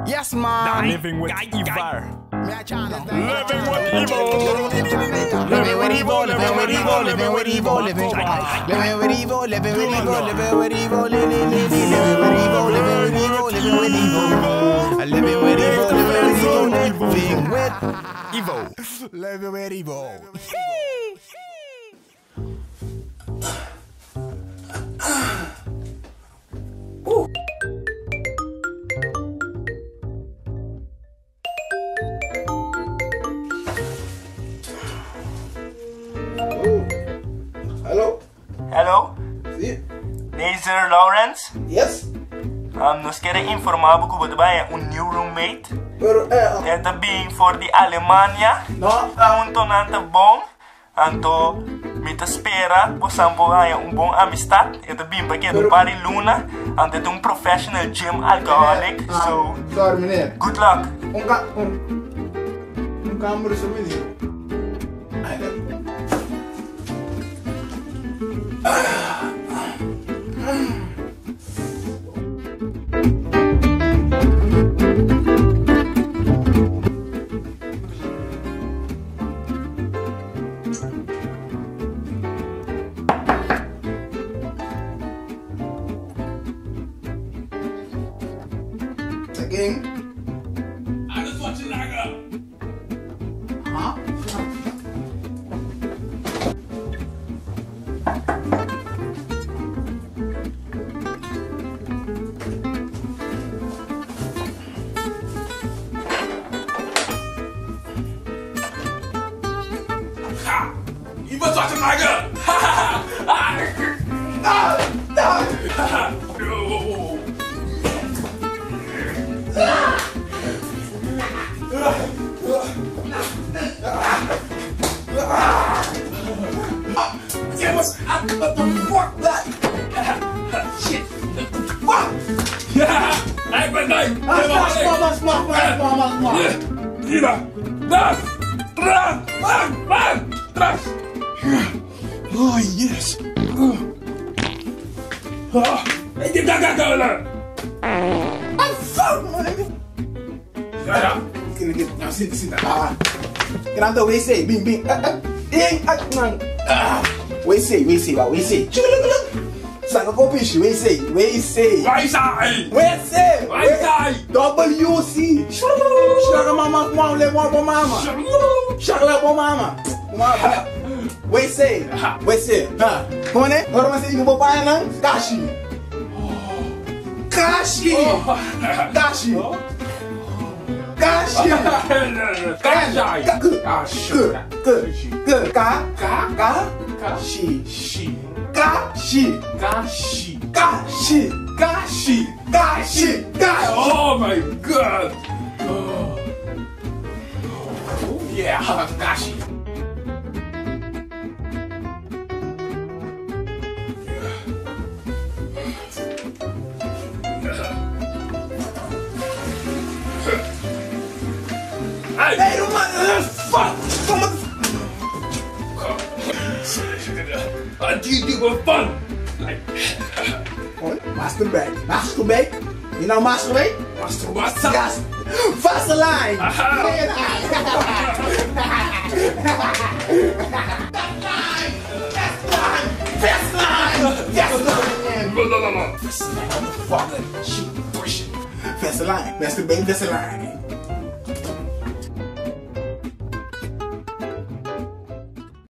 Yes, man. Living with evil. Living with evil. Living with evil. Living with evil. Living with evil. Living with evil. Living with evil. Living with evil. Living with evil. Living with evil. Living with evil. Living with evil. Living with evil. Living with evil. Hello? Hello? Sí. Nee, Sir Lawrence? Yes? Nos quiere informar que você vai un new roommate. Pero, Esta bem for de Alemanha. no, Então não tá bom. Então, me te espera, você vai um bom amistad. Esta bem para que do pari Luna. Então, professional gym alcoholic. So, sorry, meneer. good luck. Um kamer is er meneer. Gang. I just want you to knock up. Huh? Ha! You must watch him knock up. Ha ha ha! What the fuck that? Shit. Fuck! Hey, but night. Smart. Mira. Tras. Oh, yes. Hey, get that guy there. I'm fuck, man. Ja. Can I get now? Sit. Can I do WC? Bing. Man. WC. Saka ko pishi. WC. Waar is hij? WC. Shaka mama. WC. Come on, agora você tem que botar na Kashi. Oh my god. Oh yeah, Kashi. Hey, fuck! Do you do for fun? Like, masturbate. You know masturbate? Masturbatie. Yes. Vaseline. Vaseline. Vaseline. Masturbate. Vaseline.